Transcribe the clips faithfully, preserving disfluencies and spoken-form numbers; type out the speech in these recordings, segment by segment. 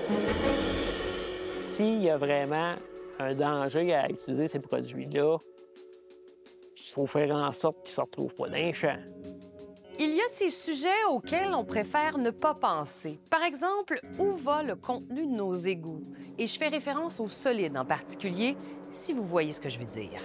S'il y a vraiment un danger à utiliser ces produits-là, il faut faire en sorte qu'ils ne se retrouvent pas dans les champs. Il y a de ces sujets auxquels on préfère ne pas penser. Par exemple, où va le contenu de nos égouts? Et je fais référence aux solides en particulier, si vous voyez ce que je veux dire.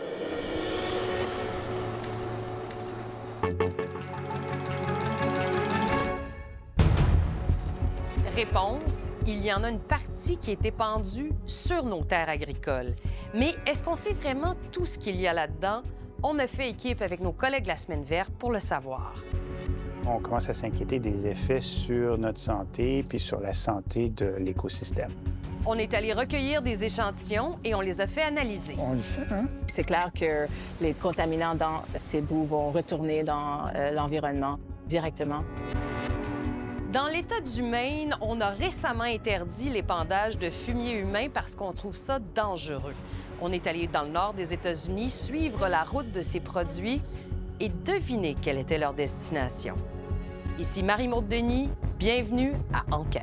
Réponse, il y en a une partie qui est épandue sur nos terres agricoles. Mais est-ce qu'on sait vraiment tout ce qu'il y a là-dedans? On a fait équipe avec nos collègues de la Semaine verte pour le savoir. On commence à s'inquiéter des effets sur notre santé puis sur la santé de l'écosystème. On est allé recueillir des échantillons et on les a fait analyser. On le sait, hein? C'est clair que les contaminants dans ces boues vont retourner dans euh, l'environnement directement. Dans l'État du Maine, on a récemment interdit l'épandage de fumier humain parce qu'on trouve ça dangereux. On est allé dans le nord des États-Unis suivre la route de ces produits et deviner quelle était leur destination. Ici Marie-Maude Denis, bienvenue à Enquête.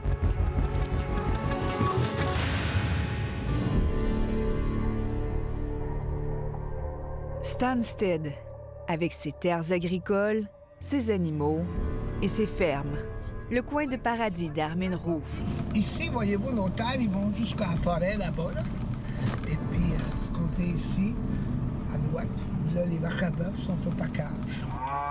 Stansted, avec ses terres agricoles, ses animaux et ses fermes. Le coin de paradis d'Armin Rouf. Ici, voyez-vous, nos terres, ils vont jusqu'à la forêt là-bas. Là. Et puis, euh, ce côté ici, à droite, là, les vaches à bœuf sont au pacage.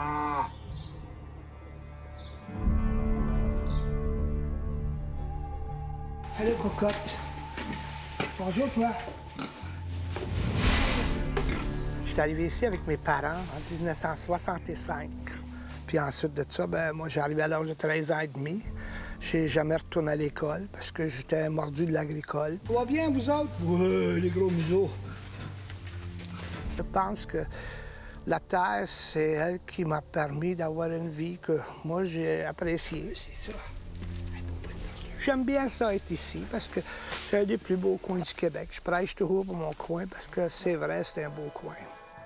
Allô, cocotte. Bonjour, toi. Je suis arrivé ici avec mes parents en mille neuf cent soixante-cinq. Puis ensuite de ça, ben moi, j'ai arrivé à l'âge de treize ans et demi. J'ai jamais retourné à l'école parce que j'étais mordu de l'agricole. Ça va bien, vous autres? Ouais, les gros museaux. Je pense que la terre, c'est elle qui m'a permis d'avoir une vie que moi, j'ai appréciée. C'est ça. J'aime bien ça être ici parce que c'est un des plus beaux coins du Québec. Je prêche toujours pour mon coin parce que c'est vrai, c'est un beau coin.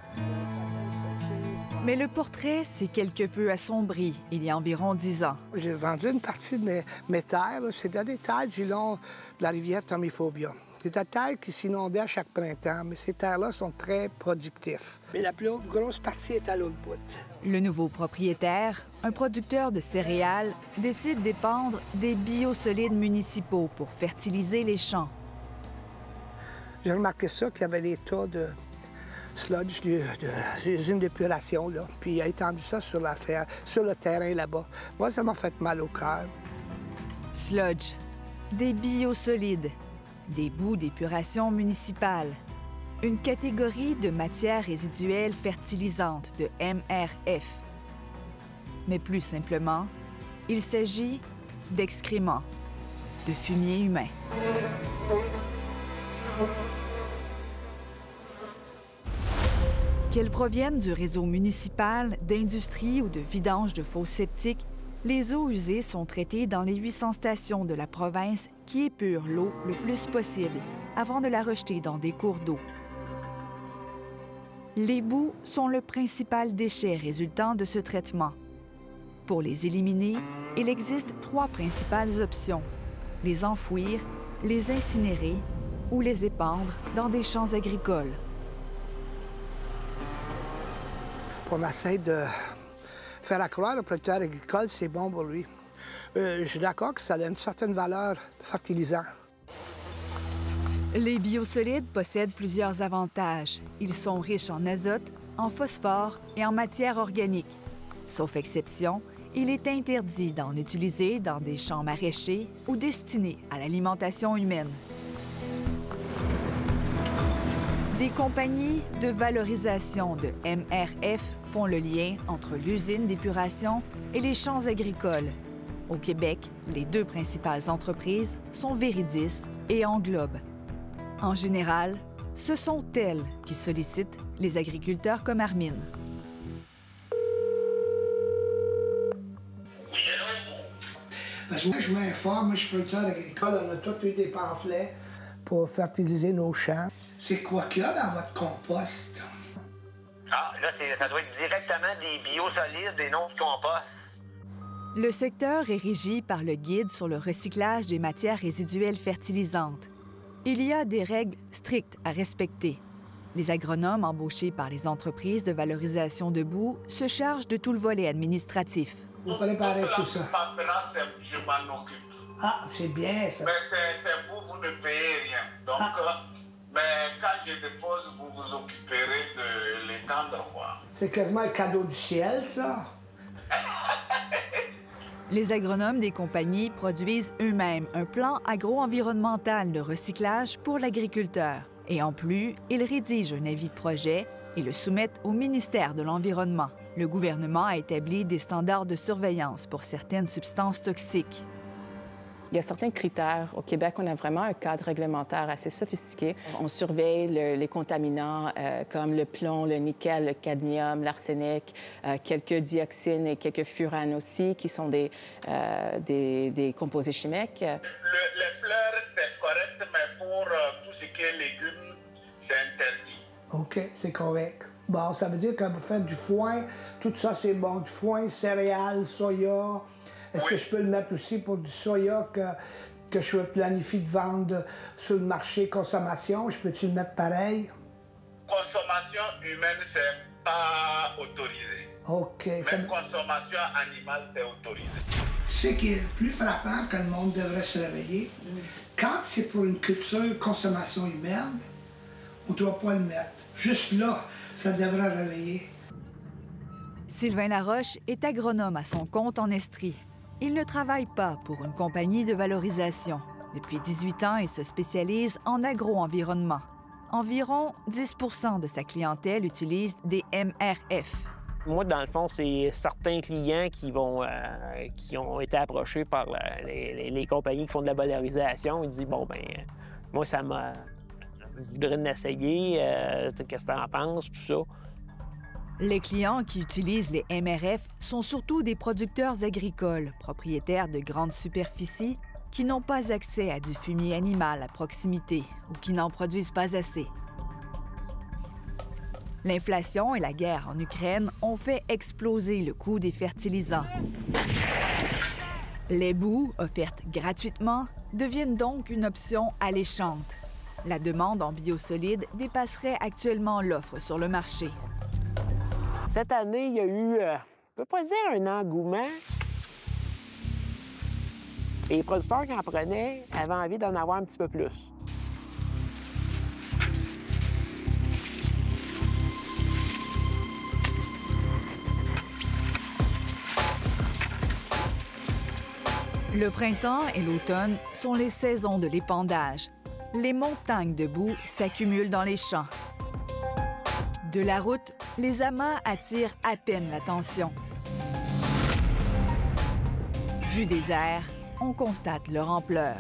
Mais le portrait s'est quelque peu assombri il y a environ dix ans. J'ai vendu une partie de mes, mes terres. C'était des terres du long de la rivière Tomiphobia. C'est des terres qui s'inondaient à chaque printemps, mais ces terres-là sont très productives. Mais la plus grosse partie est à l'autre bout. Le nouveau propriétaire, un producteur de céréales, décide d'épandre des biosolides municipaux pour fertiliser les champs. J'ai remarqué ça, qu'il y avait des tas de sludge, de, de l'usine d'épuration, là. Puis il a étendu ça sur, la fer, sur le terrain là-bas. Moi, ça m'a fait mal au cœur. Sludge, des biosolides, des boues d'épuration municipale, une catégorie de matières résiduelles fertilisantes de M R F. Mais plus simplement, il s'agit d'excréments, de fumier humain. Qu'elles proviennent du réseau municipal, d'industrie ou de vidange de fosses septiques, les eaux usées sont traitées dans les huit cents stations de la province qui épurent l'eau le plus possible avant de la rejeter dans des cours d'eau. Les boues sont le principal déchet résultant de ce traitement. Pour les éliminer, il existe trois principales options: les enfouir, les incinérer ou les épandre dans des champs agricoles. On essaie de faire accroire au producteur agricole, c'est bon pour lui. Euh, je suis d'accord que ça a une certaine valeur fertilisante. Les biosolides possèdent plusieurs avantages. Ils sont riches en azote, en phosphore et en matière organique. Sauf exception, il est interdit d'en utiliser dans des champs maraîchers ou destinés à l'alimentation humaine. Des compagnies de valorisation de M R F font le lien entre l'usine d'épuration et les champs agricoles. Au Québec, les deux principales entreprises sont Véridis et Englobe. En général, ce sont elles qui sollicitent les agriculteurs comme Armin. Parce que moi, je m'informe, moi, je suis producteur agricole, on a tous eu des pamphlets pour fertiliser nos champs. C'est quoi qu'il y a dans votre compost? Ah, là, ça doit être directement des biosolides et non de compost. Le secteur est régi par le Guide sur le recyclage des matières résiduelles fertilisantes. Il y a des règles strictes à respecter. Les agronomes embauchés par les entreprises de valorisation de boue se chargent de tout le volet administratif. Vous préparez tout ça. Paperasse, je m'en occupe. Ah, c'est bien ça. Mais c'est vous, vous ne payez rien. Donc, Ah. mais quand je dépose, vous vous occuperez de l'étendre, quoi. C'est quasiment un cadeau du ciel, ça. Les agronomes des compagnies produisent eux-mêmes un plan agro-environnemental de recyclage pour l'agriculteur. Et en plus, ils rédigent un avis de projet et le soumettent au ministère de l'Environnement. Le gouvernement a établi des standards de surveillance pour certaines substances toxiques. Il y a certains critères. Au Québec, on a vraiment un cadre réglementaire assez sophistiqué. On surveille le- les contaminants euh, comme le plomb, le nickel, le cadmium, l'arsenic, euh, quelques dioxines et quelques furanes aussi, qui sont des, euh, des, des composés chimiques. Le- les fleurs, c'est correct, mais pour euh, tout ce qui est légumes, c'est interdit. OK, c'est correct. Bon, ça veut dire que vous faites du foin, tout ça, c'est bon. Du foin, céréales, soya. Est-ce Oui. que je peux le mettre aussi pour du soya que, que je planifie de vendre sur le marché consommation? Je peux-tu le mettre pareil? Consommation humaine, c'est pas autorisé. OK. Ça... Même consommation animale, c'est autorisé. Ce qui est le plus frappant que le monde devrait se réveiller, quand c'est pour une culture consommation humaine, on ne doit pas le mettre. Juste là, ça devrait réveiller. Sylvain Laroche est agronome à son compte en Estrie. Il ne travaille pas pour une compagnie de valorisation. Depuis dix-huit ans, il se spécialise en agro-environnement. Environ dix pour cent de sa clientèle utilise des M R F. Moi, dans le fond, c'est certains clients qui vont, euh, qui ont été approchés par euh, les, les- les compagnies qui font de la valorisation. Ils disent, bon, ben moi, ça m'a... Je voudrais l'essayer. Euh, tu sais, qu'est-ce que t'en penses, tout ça. Les clients qui utilisent les M R F sont surtout des producteurs agricoles, propriétaires de grandes superficies, qui n'ont pas accès à du fumier animal à proximité ou qui n'en produisent pas assez. L'inflation et la guerre en Ukraine ont fait exploser le coût des fertilisants. Les boues, offertes gratuitement, deviennent donc une option alléchante. La demande en biosolides dépasserait actuellement l'offre sur le marché. Cette année, il y a eu, euh, je ne peux pas dire un engouement. Et les producteurs qui en prenaient avaient envie d'en avoir un petit peu plus. Le printemps et l'automne sont les saisons de l'épandage. Les montagnes de boue s'accumulent dans les champs. De la route, les amas attirent à peine l'attention. Vu des airs, on constate leur ampleur.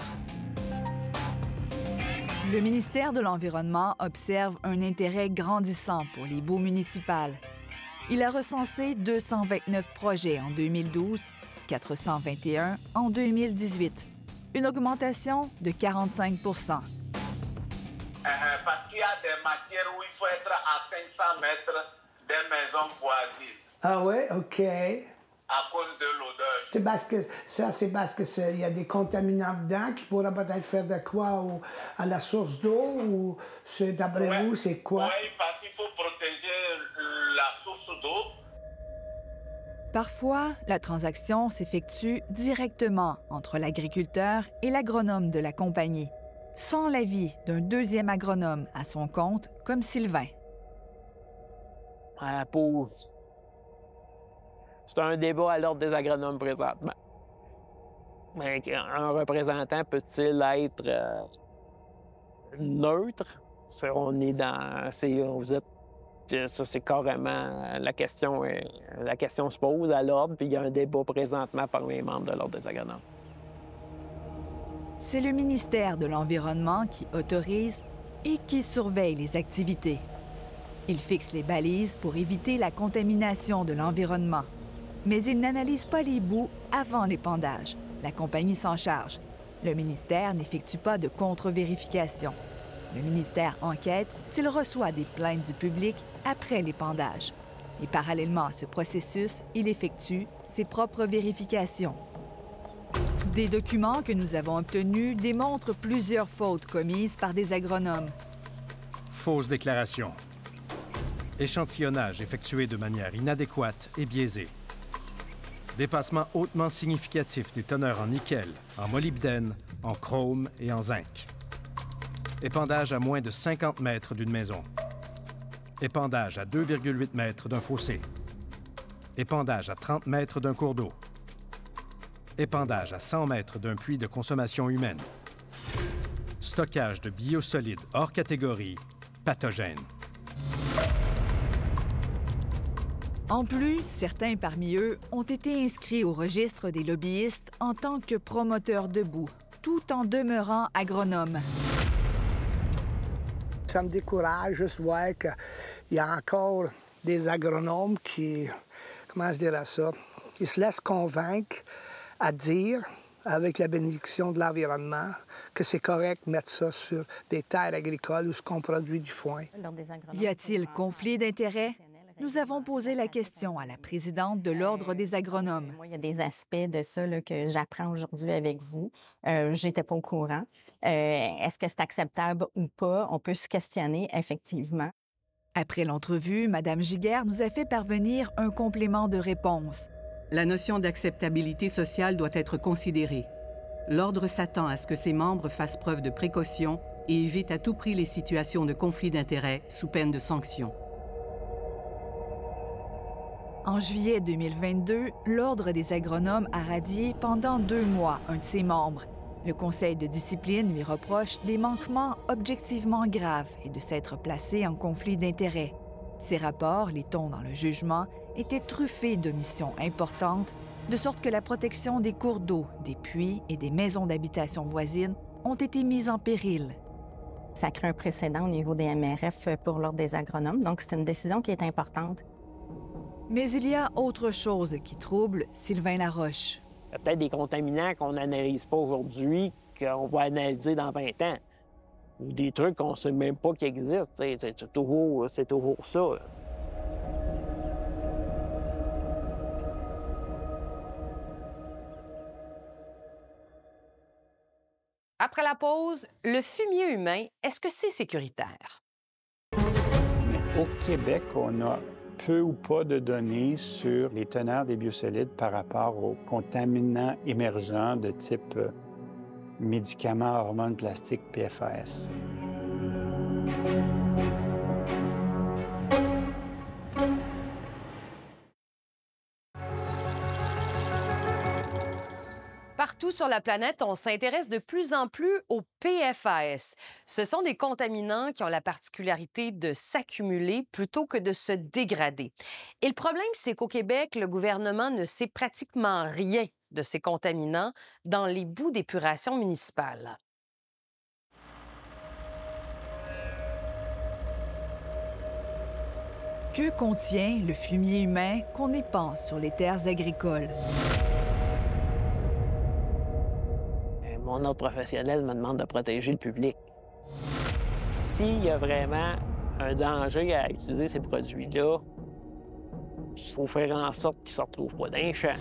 Le ministère de l'Environnement observe un intérêt grandissant pour les boues municipales. Il a recensé deux cent vingt-neuf projets en deux mille douze, quatre cent vingt et un en deux mille dix-huit, une augmentation de quarante-cinq pour cent. Euh, parce qu'il y a des matières où il faut être à cinq cents mètres des maisons voisines Ah ouais, OK. à cause de l'odeur. C'est parce que ça, c'est parce que c'est- il y a des contaminants dedans qui pourraient peut-être faire de quoi au- à la source d'eau ou c'est d'après Ouais. vous, c'est quoi? Oui, parce qu'il faut protéger la source d'eau. Parfois, la transaction s'effectue directement entre l'agriculteur et l'agronome de la compagnie, sans l'avis d'un deuxième agronome à son compte, comme Sylvain. Euh, pour... C'est un débat à l'ordre des agronomes présentement. Mais un représentant peut-il être euh, neutre? C'est- on est dans... c'est- vous êtes... Ça, c'est carrément... La question, est- la question se pose à l'ordre, puis il y a un débat présentement parmi les membres de l'ordre des agronomes. C'est le ministère de l'Environnement qui autorise et qui surveille les activités. Il fixe les balises pour éviter la contamination de l'environnement. Mais il n'analyse pas les boues avant l'épandage. La compagnie s'en charge. Le ministère n'effectue pas de contre-vérification. Le ministère enquête s'il reçoit des plaintes du public après l'épandage. Et parallèlement à ce processus, il effectue ses propres vérifications. Des documents que nous avons obtenus démontrent plusieurs fautes commises par des agronomes. Fausse déclaration. Échantillonnage effectué de manière inadéquate et biaisée. Dépassement hautement significatif des teneurs en nickel, en molybdène, en chrome et en zinc. Épandage à moins de cinquante mètres d'une maison. Épandage à deux virgule huit mètres d'un fossé. Épandage à trente mètres d'un cours d'eau. Épandage à cent mètres d'un puits de consommation humaine. Stockage de biosolides hors catégorie, pathogènes. En plus, certains parmi eux ont été inscrits au registre des lobbyistes en tant que promoteurs de boue, tout en demeurant agronomes. Ça me décourage juste de voir qu'il y a encore des agronomes qui, comment je dirais ça, qui se laissent convaincre à dire, avec la bénédiction de l'environnement, que c'est correct de mettre ça sur des terres agricoles où ce qu'on produit du foin. Y a-t-il conflit d'intérêts? Nous avons posé la question à la présidente de l'Ordre des agronomes. Moi, il y a des aspects de ça là, que j'apprends aujourd'hui avec vous. Euh, J'étais pas au courant. Euh, Est-ce que c'est acceptable ou pas? On peut se questionner, effectivement. Après l'entrevue, Mme Giguère nous a fait parvenir un complément de réponse. La notion d'acceptabilité sociale doit être considérée. L'Ordre s'attend à ce que ses membres fassent preuve de précaution et évitent à tout prix les situations de conflit d'intérêts sous peine de sanctions. En juillet deux mille vingt-deux, l'Ordre des agronomes a radié pendant deux mois un de ses membres. Le Conseil de discipline lui reproche des manquements objectivement graves et de s'être placé en conflit d'intérêts. Ses rapports, lit-on dans le jugement, étaient truffés d'omissions importantes, de sorte que la protection des cours d'eau, des puits et des maisons d'habitation voisines ont été mises en péril. Ça crée un précédent au niveau des M R F pour l'Ordre des agronomes, donc c'est une décision qui est importante. Mais il y a autre chose qui trouble Sylvain Laroche. Il y a peut-être des contaminants qu'on n'analyse pas aujourd'hui, qu'on va analyser dans vingt ans. Ou des trucs qu'on ne sait même pas qu'ils existent. C'est toujours, c'est toujours ça. Après la pause, le fumier humain, est-ce que c'est sécuritaire? Au Québec, on a peu ou pas de données sur les teneurs des biosolides par rapport aux contaminants émergents de type euh, médicaments, hormones, plastiques, P F A S. Partout sur la planète, on s'intéresse de plus en plus aux P F A S. Ce sont des contaminants qui ont la particularité de s'accumuler plutôt que de se dégrader. Et le problème, c'est qu'au Québec, le gouvernement ne sait pratiquement rien de ces contaminants dans les boues d'épuration municipales. Que contient le fumier humain qu'on épanse sur les terres agricoles? Mon ordre professionnel me demande de protéger le public. S'il y a vraiment un danger à utiliser ces produits-là, il faut faire en sorte qu'ils ne se retrouvent pas dans les champs.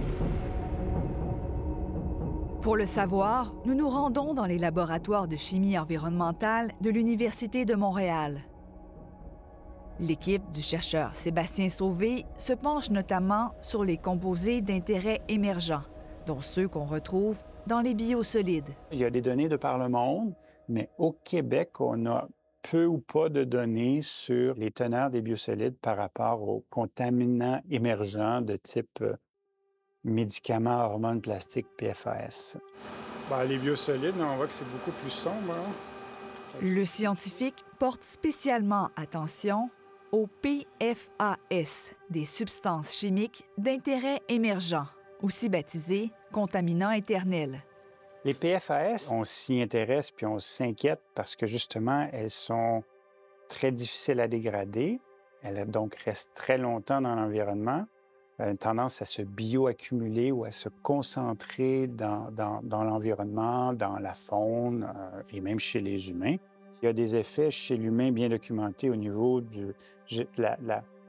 Pour le savoir, nous nous rendons dans les laboratoires de chimie environnementale de l'Université de Montréal. L'équipe du chercheur Sébastien Sauvé se penche notamment sur les composés d'intérêt émergents, dont ceux qu'on retrouve dans les biosolides. Il y a des données de par le monde, mais au Québec, on a peu ou pas de données sur les teneurs des biosolides par rapport aux contaminants émergents de type euh, médicaments, hormones, plastiques, P F A S. Bien, les biosolides, on voit que c'est beaucoup plus sombre. Hein? Le scientifique porte spécialement attention aux P F A S, des substances chimiques d'intérêt émergent, aussi baptisées contaminants éternels. Les P F A S, on s'y intéresse puis on s'inquiète parce que justement, elles sont très difficiles à dégrader. Elles donc restent très longtemps dans l'environnement. Elles ont une tendance à se bioaccumuler ou à se concentrer dans, dans, dans l'environnement, dans la faune euh, et même chez les humains. Il y a des effets chez l'humain bien documentés au niveau du, la, la,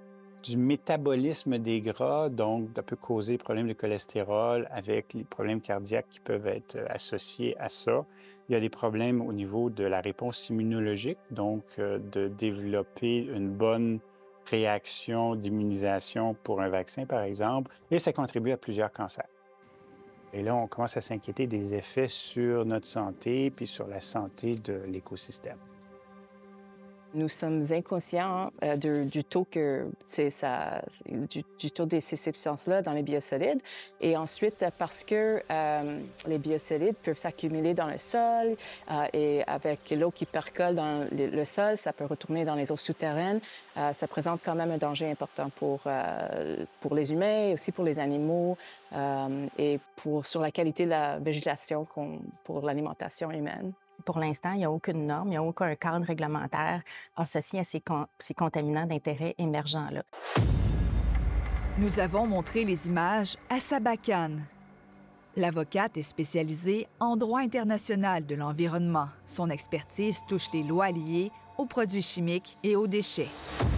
du métabolisme des gras, donc ça peut causer des problèmes de cholestérol avec les problèmes cardiaques qui peuvent être associés à ça. Il y a des problèmes au niveau de la réponse immunologique, donc euh, de développer une bonne réaction d'immunisation pour un vaccin, par exemple, et ça contribue à plusieurs cancers. Et là, on commence à s'inquiéter des effets sur notre santé puis sur la santé de l'écosystème. Nous sommes inconscients euh, de, du taux que c'est ça, du, du taux de ces substances-là dans les biosolides. Et ensuite, parce que euh, les biosolides peuvent s'accumuler dans le sol euh, et avec l'eau qui percole dans le, le sol, ça peut retourner dans les eaux souterraines. Euh, ça présente quand même un danger important pour euh, pour les humains et aussi pour les animaux euh, et pour sur la qualité de la végétation qu'on, pour l'alimentation humaine. Pour l'instant, il n'y a aucune norme, il n'y a aucun cadre réglementaire associé à ces, con ces contaminants d'intérêt émergents-là. Nous avons montré les images à Saba Khan. L'avocate est spécialisée en droit international de l'environnement. Son expertise touche les lois liées aux produits chimiques et aux déchets.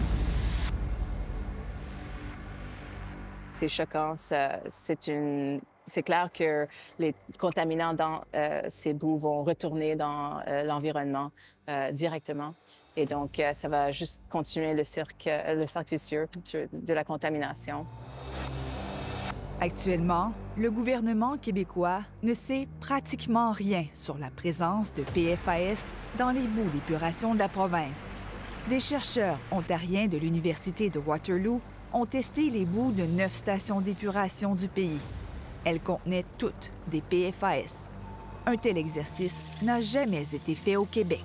C'est choquant, c'est une... C'est clair que les contaminants dans euh, ces boues vont retourner dans euh, l'environnement euh, directement. Et donc, euh, ça va juste continuer le cercle, le cercle vicieux de la contamination. Actuellement, le gouvernement québécois ne sait pratiquement rien sur la présence de P F A S dans les boues d'épuration de la province. Des chercheurs ontariens de l'Université de Waterloo ont testé les boues de neuf stations d'épuration du pays. Elles contenaient toutes des P F A S. Un tel exercice n'a jamais été fait au Québec.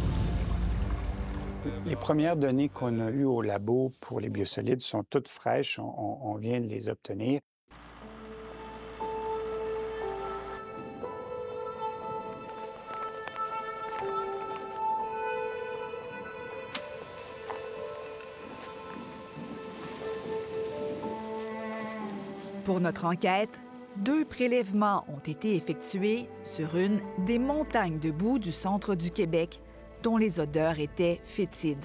Les premières données qu'on a eues au labo pour les biosolides sont toutes fraîches. On, on vient de les obtenir. Pour notre enquête, deux prélèvements ont été effectués sur une des montagnes de boue du centre du Québec, dont les odeurs étaient fétides.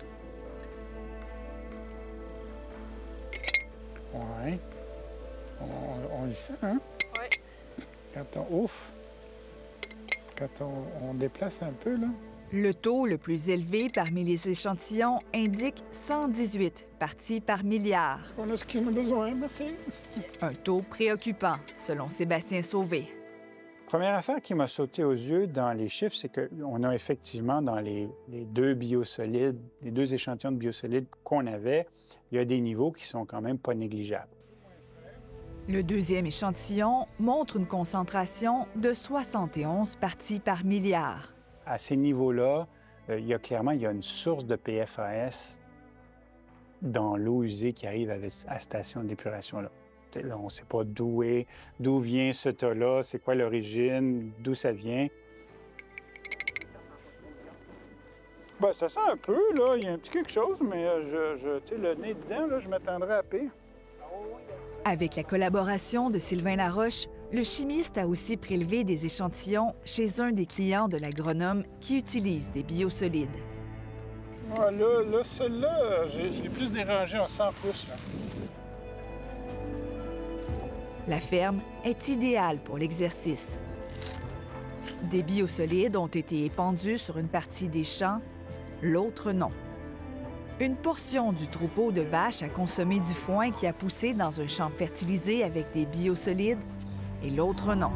Oui. On, on le sent, hein? Oui. Quand on ouf, quand on, on déplace un peu, là. Le taux le plus élevé parmi les échantillons indique cent dix-huit parties par milliard. On a ce qu'il a besoin, merci. Un taux préoccupant, selon Sébastien Sauvé. Première affaire qui m'a sauté aux yeux dans les chiffres, c'est qu'on a effectivement dans les, les deux biosolides, les deux échantillons de biosolides qu'on avait, il y a des niveaux qui sont quand même pas négligeables. Le deuxième échantillon montre une concentration de soixante et onze parties par milliard. À ces niveaux-là, euh, il y a clairement il y a une source de P F A S dans l'eau usée qui arrive à la station d'épuration-là. Là, on ne sait pas d'où est, d'où vient ce tas-là, c'est quoi l'origine, d'où ça vient. Ben, ça sent un peu, là. Il y a un petit quelque chose, mais je, je, tu sais, le nez dedans, là, je m'attendrais à pire. Avec la collaboration de Sylvain Laroche, le chimiste a aussi prélevé des échantillons chez un des clients de l'agronome qui utilise des biosolides. Ah, là, là celle-là, je l'ai plus dérangée en cent pouces. Là. La ferme est idéale pour l'exercice. Des biosolides ont été épandus sur une partie des champs, l'autre non. Une portion du troupeau de vaches a consommé du foin qui a poussé dans un champ fertilisé avec des biosolides et l'autre non.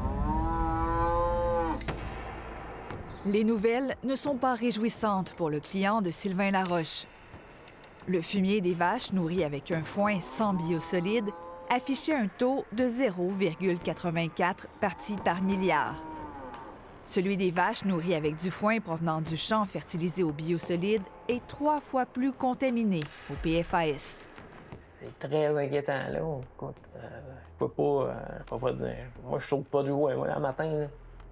Les nouvelles ne sont pas réjouissantes pour le client de Sylvain Laroche. Le fumier des vaches nourries avec un foin sans biosolides affichait un taux de zéro virgule quatre-vingt-quatre parties par milliard. Celui des vaches nourries avec du foin provenant du champ fertilisé au biosolides est trois fois plus contaminé au P F A S. C'est très inquiétant, là. Écoute, euh, je peux pas, euh, je peux pas dire. Moi, je saute pas du haut, moi, le matin, là.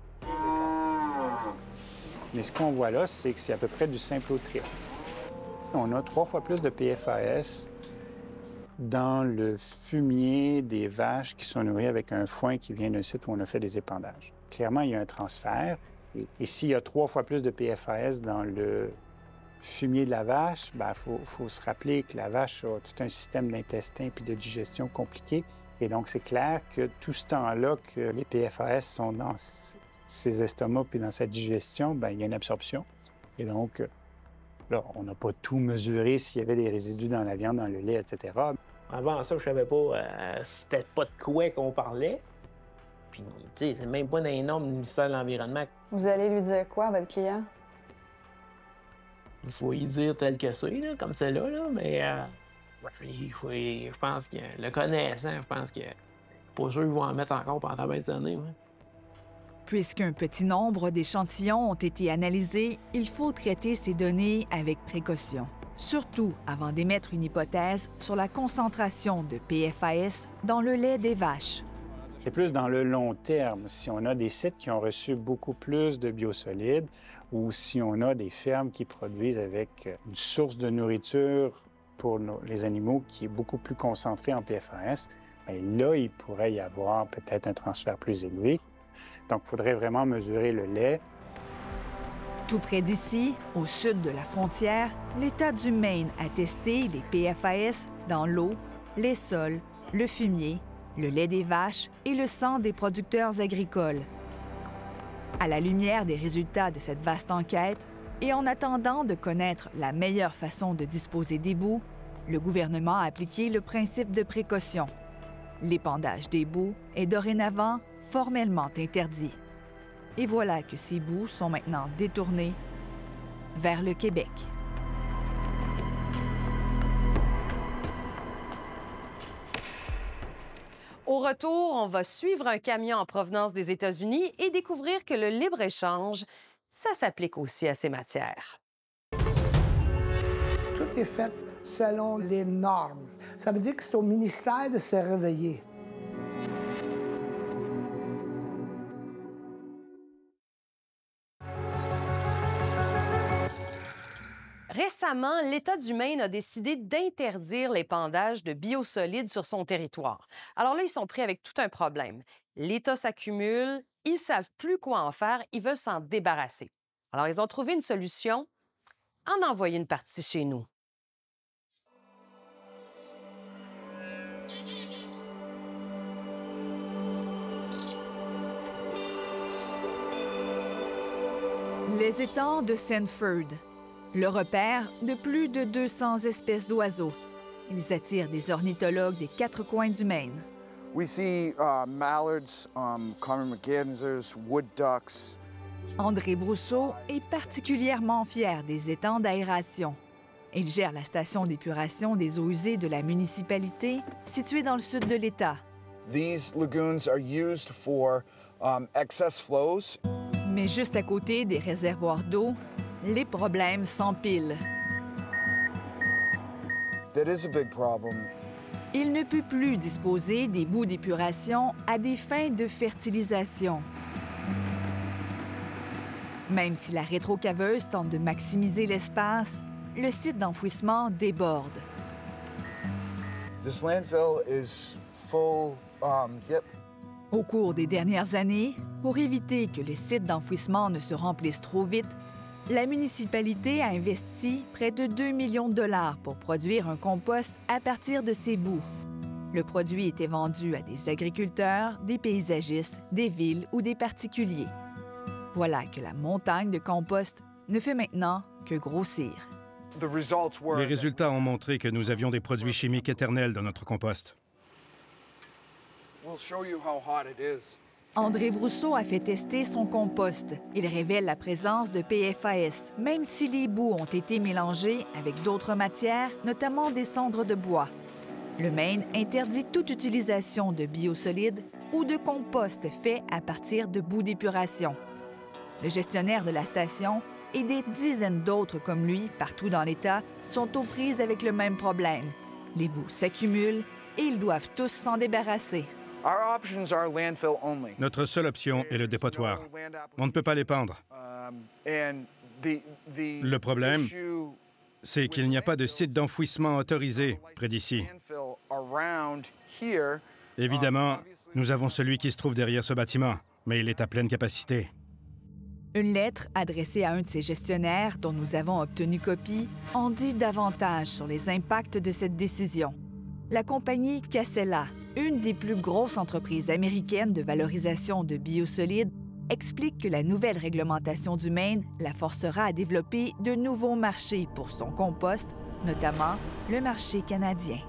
Mais ce qu'on voit là, c'est que c'est à peu près du simple au triple. On a trois fois plus de P F A S dans le fumier des vaches qui sont nourries avec un foin qui vient d'un site où on a fait des épandages. Clairement, il y a un transfert. Et, et s'il y a trois fois plus de P F A S dans le fumier de la vache, il faut, faut se rappeler que la vache a tout un système d'intestin puis de digestion compliqué. Et donc, c'est clair que tout ce temps-là que les P F A S sont dans ses estomacs puis dans sa digestion, bien, il y a une absorption. Et donc, là, on n'a pas tout mesuré s'il y avait des résidus dans la viande, dans le lait, et cetera. Avant ça, je savais pas, euh, c'était pas de quoi qu'on parlait. Puis, tu sais, c'est même pas dans les normes du ministère de l'Environnement. Vous allez lui dire quoi à votre client? Il faut y dire tel que c'est, là, comme c'est là, là, mais euh, il faut, je pense que le connaissant, je pense que pas sûr qu'ils vont en mettre encore pendant vingt années. Ouais. Puisqu'un petit nombre d'échantillons ont été analysés, il faut traiter ces données avec précaution, surtout avant d'émettre une hypothèse sur la concentration de P F A S dans le lait des vaches. C'est plus dans le long terme. Si on a des sites qui ont reçu beaucoup plus de biosolides ou si on a des fermes qui produisent avec une source de nourriture pour nos, les animaux qui est beaucoup plus concentrée en P F A S, bien là, il pourrait y avoir peut-être un transfert plus élevé. Donc, il faudrait vraiment mesurer le lait. Tout près d'ici, au sud de la frontière, l'État du Maine a testé les P F A S dans l'eau, les sols, le fumier, le lait des vaches et le sang des producteurs agricoles. À la lumière des résultats de cette vaste enquête, et en attendant de connaître la meilleure façon de disposer des boues, le gouvernement a appliqué le principe de précaution. L'épandage des boues est dorénavant formellement interdit. Et voilà que ces boues sont maintenant détournées vers le Québec. Au retour, on va suivre un camion en provenance des États-Unis et découvrir que le libre-échange, ça s'applique aussi à ces matières. Tout est fait selon les normes. Ça veut dire que c'est au ministère de se réveiller. Récemment, l'État du Maine a décidé d'interdire l'épandage de biosolides sur son territoire. Alors là, ils sont pris avec tout un problème. L'État s'accumule, ils ne savent plus quoi en faire, ils veulent s'en débarrasser. Alors, ils ont trouvé une solution, en envoyer une partie chez nous. Les étangs de Sanford, le repère de plus de deux cents espèces d'oiseaux. Ils attirent des ornithologues des quatre coins du Maine. We see uh, mallards, um, common mergansers, wood ducks. André Brousseau est particulièrement fier des étangs d'aération. Il gère la station d'épuration des eaux usées de la municipalité, située dans le sud de l'État. These lagoons are used for um, excess flows. Mais juste à côté des réservoirs d'eau, les problèmes s'empilent. That is a big problem. Il ne peut plus disposer des boues d'épuration à des fins de fertilisation. Même si la rétrocaveuse tente de maximiser l'espace, le site d'enfouissement déborde. This landfill is full, um, yep. Au cours des dernières années, pour éviter que les sites d'enfouissement ne se remplissent trop vite, la municipalité a investi près de deux millions de dollars pour produire un compost à partir de ces boues. Le produit était vendu à des agriculteurs, des paysagistes, des villes ou des particuliers. Voilà que la montagne de compost ne fait maintenant que grossir. Les résultats ont montré que nous avions des produits chimiques éternels dans notre compost. André Brousseau a fait tester son compost. Il révèle la présence de P F A S, même si les boues ont été mélangées avec d'autres matières, notamment des cendres de bois. Le Maine interdit toute utilisation de biosolides ou de compost fait à partir de boues d'épuration. Le gestionnaire de la station et des dizaines d'autres comme lui, partout dans l'État, sont aux prises avec le même problème. Les boues s'accumulent et ils doivent tous s'en débarrasser. Notre seule option est le dépotoir. On ne peut pas l'épandre. Le problème, c'est qu'il n'y a pas de site d'enfouissement autorisé près d'ici. Évidemment, nous avons celui qui se trouve derrière ce bâtiment, mais il est à pleine capacité. Une lettre adressée à un de ses gestionnaires, dont nous avons obtenu copie, en dit davantage sur les impacts de cette décision. La compagnie Casella, une des plus grosses entreprises américaines de valorisation de biosolides, explique que la nouvelle réglementation du Maine la forcera à développer de nouveaux marchés pour son compost, notamment le marché canadien.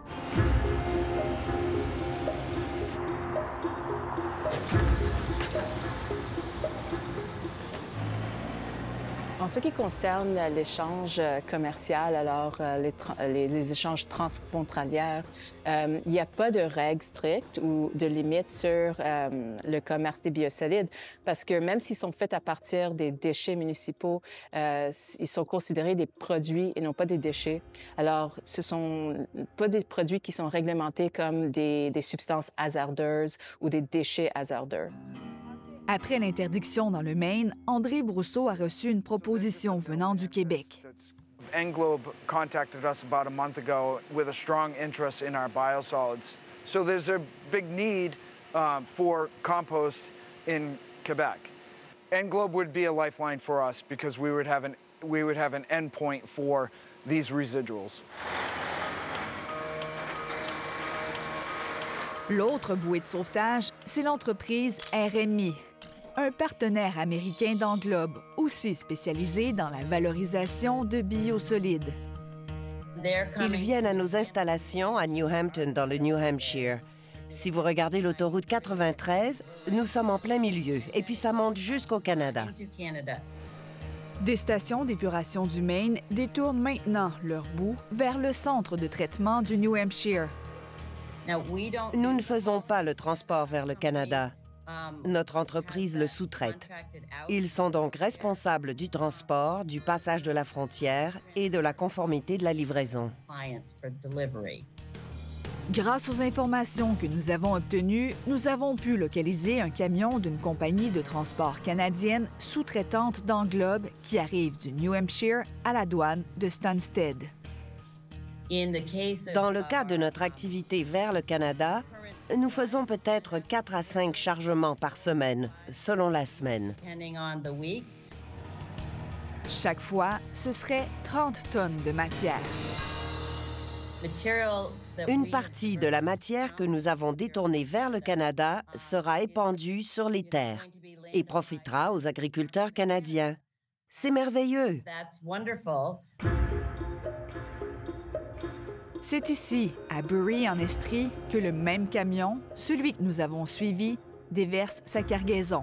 En ce qui concerne l'échange commercial, alors euh, les, les, les échanges transfrontaliers, euh, il n'y a pas de règles strictes ou de limites sur euh, le commerce des biosolides parce que même s'ils sont faits à partir des déchets municipaux, euh, ils sont considérés des produits et non pas des déchets. Alors, ce sont pas des produits qui sont réglementés comme des, des substances hasardeuses ou des déchets hasardeux. Après l'interdiction dans le Maine, André Brousseau a reçu une proposition venant du Québec. Englobe contacted us about a month ago with a strong interest in our biosolids. So there's a big need um, for compost in Quebec. Englobe would be a lifeline for us because we would have an, we would have an endpoint for these residuals. L'autre bouée de sauvetage, c'est l'entreprise R M I, un partenaire américain d'Englobe, aussi spécialisé dans la valorisation de biosolides. Ils viennent à nos installations à New Hampton, dans le New Hampshire. Si vous regardez l'autoroute quatre-vingt-treize, nous sommes en plein milieu, et puis ça monte jusqu'au Canada. Des stations d'épuration du Maine détournent maintenant leur bout vers le centre de traitement du New Hampshire. Nous ne faisons pas le transport vers le Canada. Notre entreprise le sous-traite. Ils sont donc responsables du transport, du passage de la frontière et de la conformité de la livraison. Grâce aux informations que nous avons obtenues, nous avons pu localiser un camion d'une compagnie de transport canadienne sous-traitante d'Englobe qui arrive du New Hampshire à la douane de Stansted. Dans le cas de notre activité vers le Canada, nous faisons peut-être quatre à cinq chargements par semaine, selon la semaine. Chaque fois, ce serait trente tonnes de matière. Une partie de la matière que nous avons détournée vers le Canada sera épandue sur les terres et profitera aux agriculteurs canadiens. C'est merveilleux! C'est ici, à Bury, en Estrie, que le même camion, celui que nous avons suivi, déverse sa cargaison.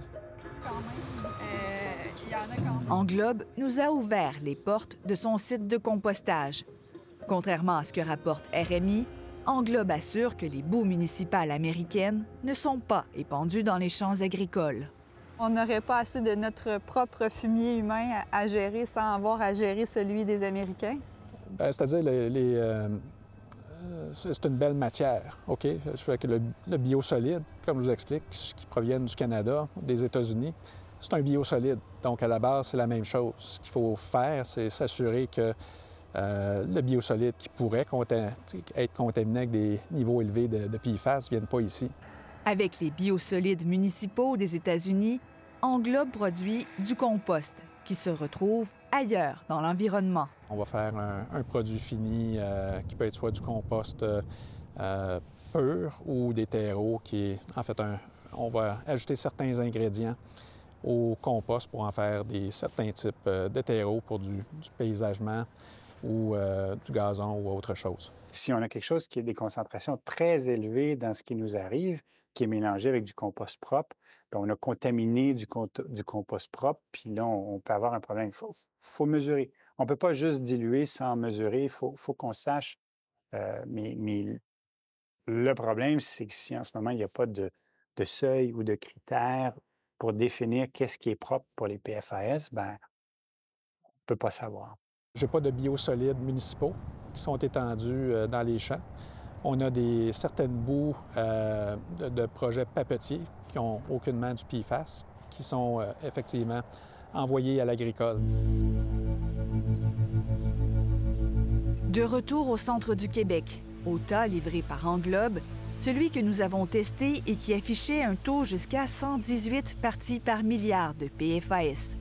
Englobe nous a ouvert les portes de son site de compostage. Contrairement à ce que rapporte R M I, Englobe assure que les boues municipales américaines ne sont pas épandues dans les champs agricoles. On n'aurait pas assez de notre propre fumier humain à gérer sans avoir à gérer celui des Américains? Bien, c'est-à-dire, les, les, euh, c'est une belle matière, OK? Ça fait que le, le biosolide, comme je vous explique, qui provient du Canada, des États-Unis, c'est un biosolide. Donc, à la base, c'est la même chose. Ce qu'il faut faire, c'est s'assurer que euh, le biosolide qui pourrait être contaminé avec des niveaux élevés de, de P F A S ne vienne pas ici. Avec les biosolides municipaux des États-Unis, Englobe produit du compost qui se retrouve ailleurs dans l'environnement. On va faire un, un produit fini euh, qui peut être soit du compost euh, euh, pur ou des terreaux qui est en fait un... On va ajouter certains ingrédients au compost pour en faire des certains types euh, de terreaux pour du, du paysagement ou euh, du gazon ou autre chose. Si on a quelque chose qui a des concentrations très élevées dans ce qui nous arrive, qui est mélangé avec du compost propre, puis on a contaminé du, du compost propre, puis là, on, on peut avoir un problème. Il faut, faut mesurer. On ne peut pas juste diluer sans mesurer. Il faut, faut qu'on sache. Euh, mais, mais le problème, c'est que si en ce moment, il n'y a pas de, de seuil ou de critères pour définir qu'est-ce qui est propre pour les P F A S, bien, on ne peut pas savoir. Je n'ai pas de biosolides municipaux qui sont étendus euh, dans les champs. On a des, certaines boues euh, de, de projets papetiers qui n'ont aucunement du P F A S, qui sont euh, effectivement envoyés à l'agricole. De retour au centre du Québec, au tas livré par Englobe, celui que nous avons testé et qui affichait un taux jusqu'à cent dix-huit parties par milliard de P F A S.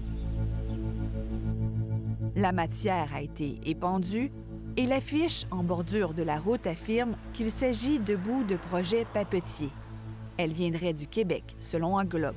La matière a été épandue et l'affiche en bordure de la route affirme qu'il s'agit de boues de projet papetier. Elle viendrait du Québec, selon Englobe.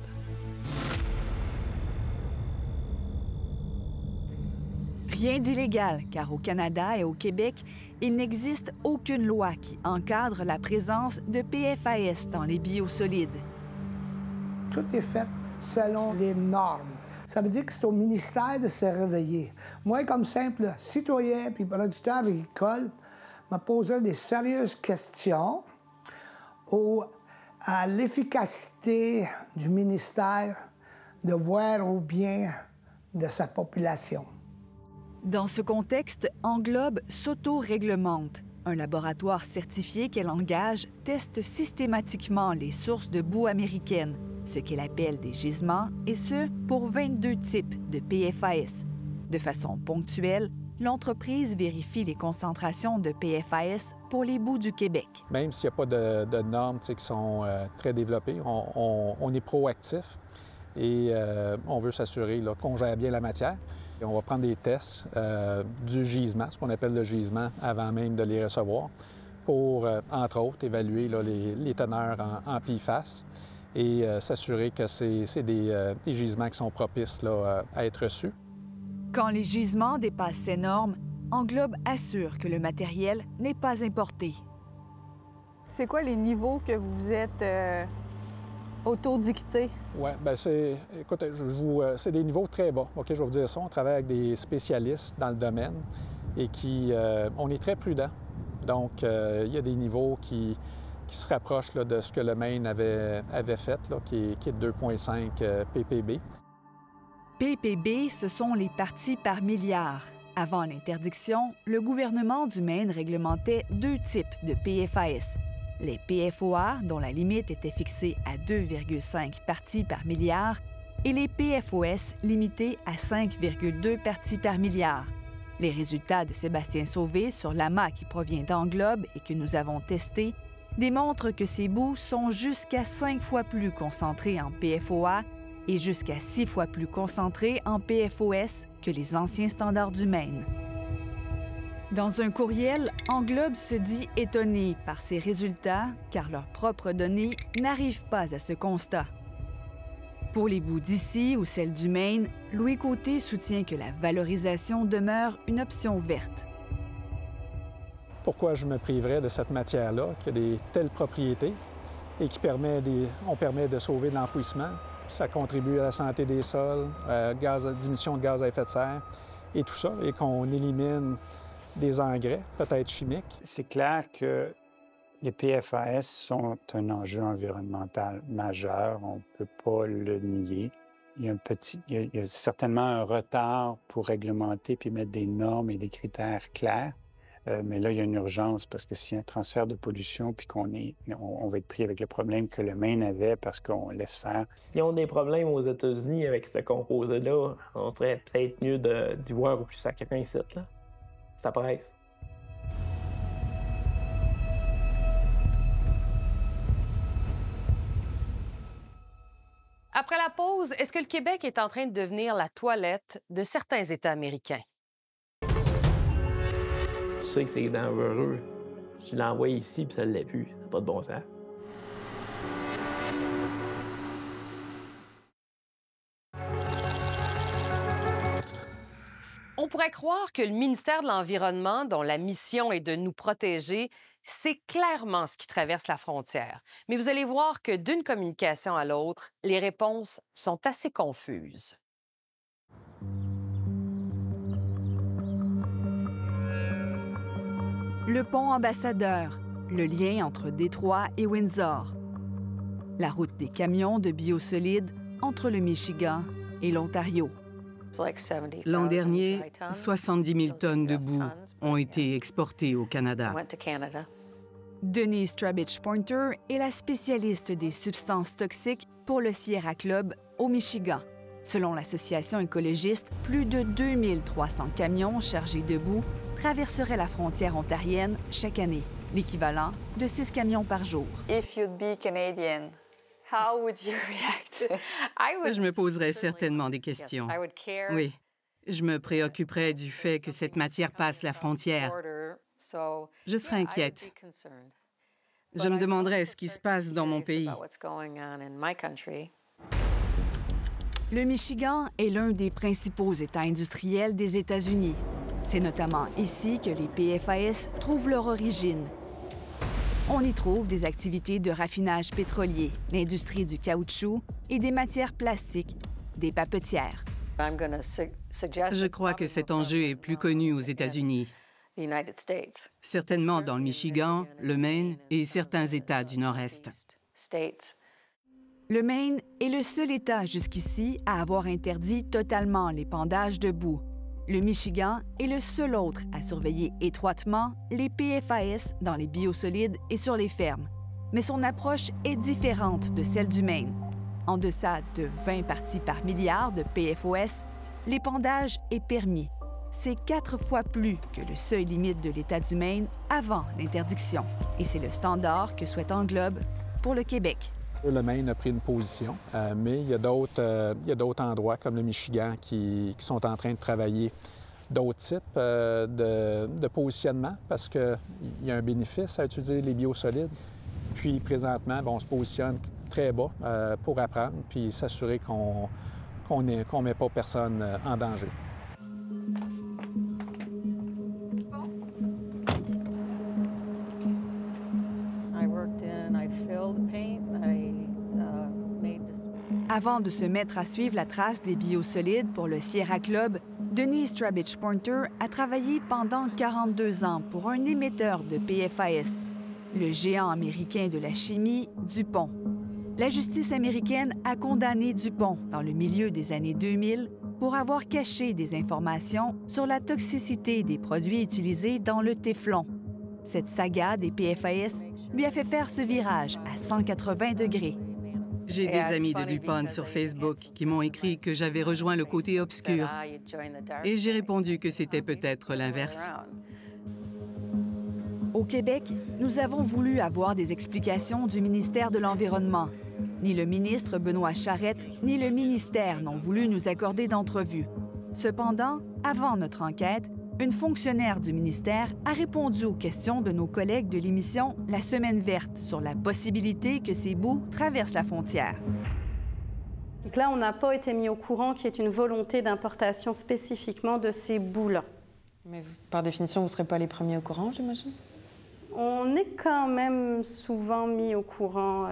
Rien d'illégal, car au Canada et au Québec, il n'existe aucune loi qui encadre la présence de P F A S dans les biosolides. Tout est fait selon les normes. Ça veut dire que c'est au ministère de se réveiller. Moi, comme simple citoyen puis producteur agricole, me posais des sérieuses questions au, à l'efficacité du ministère de voir au bien de sa population. Dans ce contexte, Englobe s'auto-réglemente. Un laboratoire certifié qu'elle engage teste systématiquement les sources de boue américaines, ce qu'elle appelle des gisements, et ce, pour vingt-deux types de P F A S. De façon ponctuelle, l'entreprise vérifie les concentrations de P F A S pour les boues du Québec. Même s'il n'y a pas de, de normes qui sont euh, très développées, on, on, on est proactif et euh, on veut s'assurer qu'on gère bien la matière. Et on va prendre des tests euh, du gisement, ce qu'on appelle le gisement, avant même de les recevoir, pour, euh, entre autres, évaluer là, les, les teneurs en, en P F A S et euh, s'assurer que c'est des, euh, des gisements qui sont propices là, à être reçus. Quand les gisements dépassent ces normes, Englobe assure que le matériel n'est pas importé. C'est quoi les niveaux que vous vous êtes euh, auto-dictés? Oui, bien c'est... Écoute, je vous, c'est des niveaux très bas, OK, je vais vous dire ça. On travaille avec des spécialistes dans le domaine et qui... Euh, on est très prudent. Donc, euh, il y a des niveaux qui, qui se rapprochent là, de ce que le Maine avait, avait fait, là, qui est, qui est de deux virgule cinq euh, P P B. P P B, ce sont les parties par milliard. Avant l'interdiction, le gouvernement du Maine réglementait deux types de P F A S. Les P F O A, dont la limite était fixée à deux virgule cinq parties par milliard, et les P F O S, limités à cinq virgule deux parties par milliard. Les résultats de Sébastien Sauvé sur l'amas qui provient d'Englobe et que nous avons testé démontrent que ces boues sont jusqu'à cinq fois plus concentrées en P F O A et jusqu'à six fois plus concentrées en P F O S que les anciens standards du Maine. Dans un courriel, Englobe se dit étonné par ces résultats, car leurs propres données n'arrivent pas à ce constat. Pour les boues d'ici ou celles du Maine, Louis Côté soutient que la valorisation demeure une option verte. Pourquoi je me priverais de cette matière-là, qui a des telles propriétés et qui permet, des, on permet de sauver de l'enfouissement? Ça contribue à la santé des sols, à gaz, diminution de gaz à effet de serre et tout ça, et qu'on élimine des engrais, peut-être chimiques. C'est clair que les P F A S sont un enjeu environnemental majeur, on ne peut pas le nier. Il y a, un petit, il y a, il y a certainement un retard pour réglementer puis mettre des normes et des critères clairs. Euh, mais là, il y a une urgence parce que s'il y a un transfert de pollution puis qu'on est, on, on va être pris avec le problème que le Maine avait parce qu'on laisse faire. S'ils ont des problèmes aux États-Unis avec ce composé-là, on serait peut-être mieux d'y voir au plus sacré ici, là. Ça presse. Après la pause, est-ce que le Québec est en train de devenir la toilette de certains États américains? Si tu sais que c'est dangereux, tu l'envoies ici puis ça ne l'est plus. Ça n'a pas de bon sens. On pourrait croire que le ministère de l'Environnement, dont la mission est de nous protéger, sait clairement ce qui traverse la frontière. Mais vous allez voir que d'une communication à l'autre, les réponses sont assez confuses. Le pont Ambassadeur, le lien entre Détroit et Windsor. La route des camions de biosolides entre le Michigan et l'Ontario. L'an dernier, soixante-dix mille tonnes de boue ont été exportées au Canada. Denise Trabich-Pointer est la spécialiste des substances toxiques pour le Sierra Club au Michigan. Selon l'association écologiste, plus de deux mille trois cents camions chargés de boue traverseraient la frontière ontarienne chaque année. l'équivalent de six camions par jour. If you'd be Canadian, how would you react? Je me poserais certainement des questions. Oui, je me préoccuperais du fait que cette matière passe la frontière. Je serais inquiète. Je me demanderais ce qui se passe dans mon pays. Le Michigan est l'un des principaux États industriels des États-Unis. C'est notamment ici que les P F A S trouvent leur origine. On y trouve des activités de raffinage pétrolier, l'industrie du caoutchouc et des matières plastiques, des papetières. Je crois que cet enjeu est plus connu aux États-Unis. Certainement dans le Michigan, le Maine et certains États du Nord-Est. Le Maine est le seul État jusqu'ici à avoir interdit totalement l'épandage de boue. Le Michigan est le seul autre à surveiller étroitement les P F A S dans les biosolides et sur les fermes. Mais son approche est différente de celle du Maine. En deçà de vingt parties par milliard de P F O S, l'épandage est permis. C'est quatre fois plus que le seuil limite de l'État du Maine avant l'interdiction. Et c'est le standard que souhaite Englobe pour le Québec. Le Maine a pris une position, euh, mais il y a d'autres euh, il y a d'autres endroits, comme le Michigan, qui, qui sont en train de travailler d'autres types euh, de, de positionnement parce qu'il y a un bénéfice à utiliser les biosolides. Puis, présentement, bien, on se positionne très bas euh, pour apprendre puis s'assurer qu'on qu'on ne qu'on met pas personne en danger. Avant de se mettre à suivre la trace des biosolides pour le Sierra Club, Denise Trabich-Pointer a travaillé pendant quarante-deux ans pour un émetteur de P F A S, le géant américain de la chimie, DuPont. La justice américaine a condamné DuPont dans le milieu des années deux mille pour avoir caché des informations sur la toxicité des produits utilisés dans le téflon. Cette saga des P F A S lui a fait faire ce virage à cent quatre-vingts degrés. J'ai des amis de DuPont sur Facebook qui m'ont écrit que j'avais rejoint le côté obscur. Et j'ai répondu que c'était peut-être l'inverse. Au Québec, nous avons voulu avoir des explications du ministère de l'Environnement. Ni le ministre Benoît Charette, ni le ministère n'ont voulu nous accorder d'entrevue. Cependant, avant notre enquête, une fonctionnaire du ministère a répondu aux questions de nos collègues de l'émission La Semaine verte sur la possibilité que ces boues traversent la frontière. Donc là, on n'a pas été mis au courant qu'il y ait une volonté d'importation spécifiquement de ces boues-là. Mais par définition, vous ne serez pas les premiers au courant, j'imagine? On est quand même souvent mis au courant. Euh...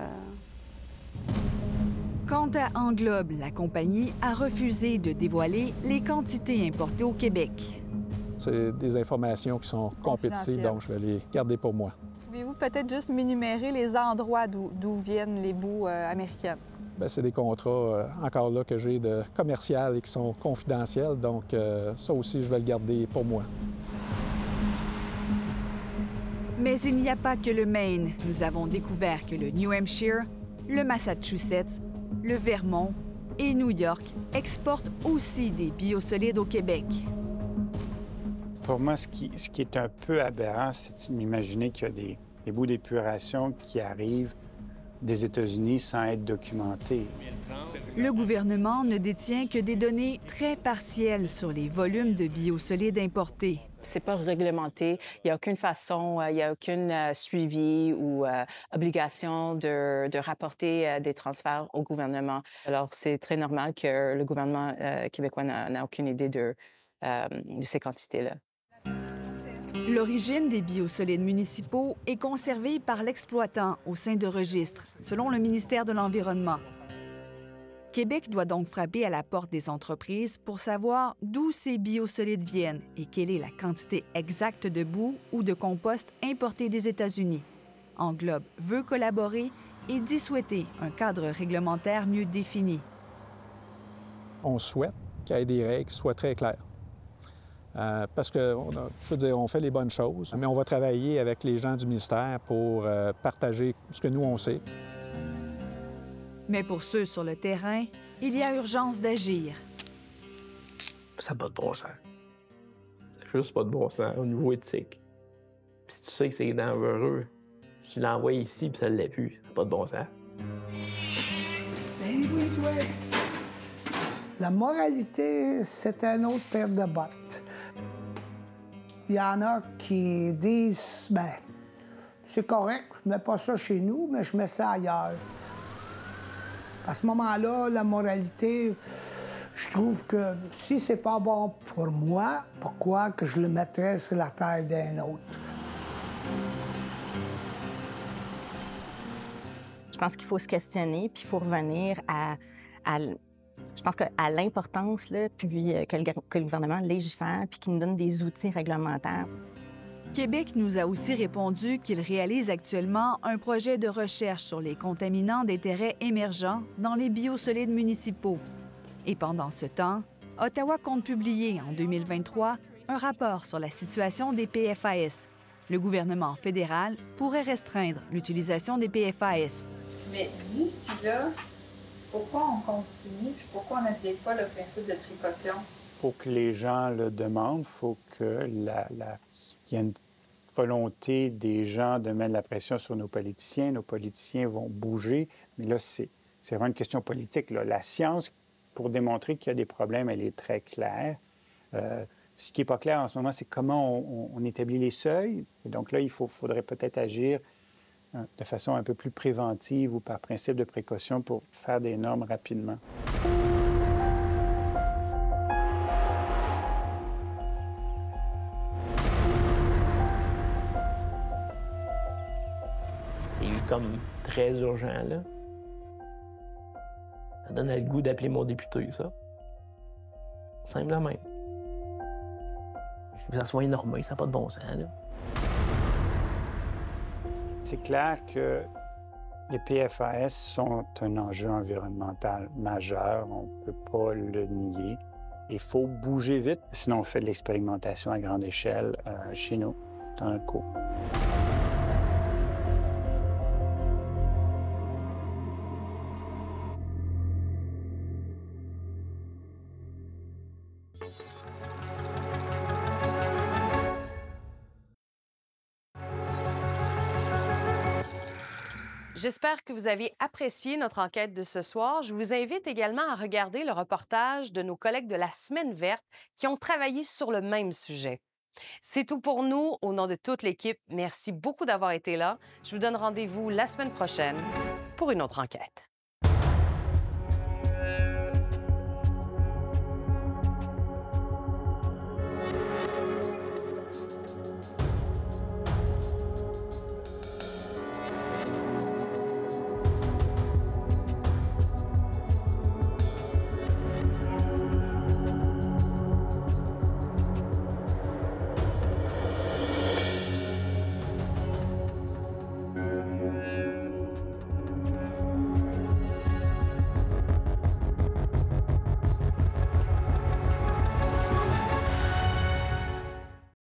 Quant à Englobe, la compagnie a refusé de dévoiler les quantités importées au Québec. C'est des informations qui sont compétitives, donc je vais les garder pour moi. Pouvez-vous peut-être juste m'énumérer les endroits d'où viennent les boues euh, américaines? Bien, c'est des contrats, euh, encore là, que j'ai de commercial et qui sont confidentiels, donc euh, ça aussi, je vais le garder pour moi. Mais il n'y a pas que le Maine. Nous avons découvert que le New Hampshire, le Massachusetts, le Vermont et New York exportent aussi des biosolides au Québec. Pour moi, ce qui, ce qui est un peu aberrant, c'est de m'imaginer qu'il y a des, des bouts d'épuration qui arrivent des États-Unis sans être documentés. Le gouvernement ne détient que des données très partielles sur les volumes de biosolides importés. C'est pas réglementé. Il n'y a aucune façon, il n'y a aucune euh, suivi ou euh, obligation de, de rapporter euh, des transferts au gouvernement. Alors, c'est très normal que le gouvernement euh, québécois n'a aucune idée de, euh, de ces quantités-là. L'origine des biosolides municipaux est conservée par l'exploitant au sein de registres, selon le ministère de l'Environnement. Québec doit donc frapper à la porte des entreprises pour savoir d'où ces biosolides viennent et quelle est la quantité exacte de boue ou de compost importé des États-Unis. Englobe veut collaborer et dit souhaiter un cadre réglementaire mieux défini. On souhaite qu'il y ait des règles qui soient très claires. Euh, parce que, on a, je veux dire, on fait les bonnes choses, mais on va travailler avec les gens du ministère pour euh, partager ce que nous, on sait. Mais pour ceux sur le terrain, il y a urgence d'agir. Ça n'a pas de bon sens. Ça n'a juste pas de bon sens au niveau éthique. Si tu sais que c'est dangereux, tu l'envoies ici puis ça ne l'est plus. Ça n'a pas de bon sens. Eh oui, toi. La moralité, c'est un autre paire de bottes. Il y en a qui disent, ben, c'est correct, je mets pas ça chez nous, mais je mets ça ailleurs. À ce moment-là, la moralité, je trouve que si c'est pas bon pour moi, pourquoi que je le mettrais sur la terre d'un autre? Je pense qu'il faut se questionner, puis il faut revenir à, à je pense que à l'importance, là, puis que le, que le gouvernement légifère, puis qu'il nous donne des outils réglementaires. Québec nous a aussi répondu qu'il réalise actuellement un projet de recherche sur les contaminants d'intérêt émergents dans les biosolides municipaux. Et pendant ce temps, Ottawa compte publier en deux mille vingt-trois un rapport sur la situation des P F A S. Le gouvernement fédéral pourrait restreindre l'utilisation des P F A S. Mais d'ici là, pourquoi on continue puis pourquoi on n'applique pas le principe de précaution? Il faut que les gens le demandent, il faut que la, la... qu'il y ait une volonté des gens de mettre la pression sur nos politiciens. Nos politiciens vont bouger, mais là, c'est vraiment une question politique, là. La science, pour démontrer qu'il y a des problèmes, elle est très claire. Euh, ce qui n'est pas clair en ce moment, c'est comment on, on, on établit les seuils. Et donc là, il faut, faudrait peut-être agir hein, de façon un peu plus préventive ou par principe de précaution pour faire des normes rapidement. C'est comme très urgent, là. Ça donne le goût d'appeler mon député, ça. Simplement. Il faut que ça soit normé, ça n'a pas de bon sens, là. C'est clair que les P F A S sont un enjeu environnemental majeur. On ne peut pas le nier. Il faut bouger vite, sinon on fait de l'expérimentation à grande échelle euh, chez nous, dans notre cours. J'espère que vous avez apprécié notre enquête de ce soir. Je vous invite également à regarder le reportage de nos collègues de la Semaine verte qui ont travaillé sur le même sujet. C'est tout pour nous. Au nom de toute l'équipe, merci beaucoup d'avoir été là. Je vous donne rendez-vous la semaine prochaine pour une autre enquête.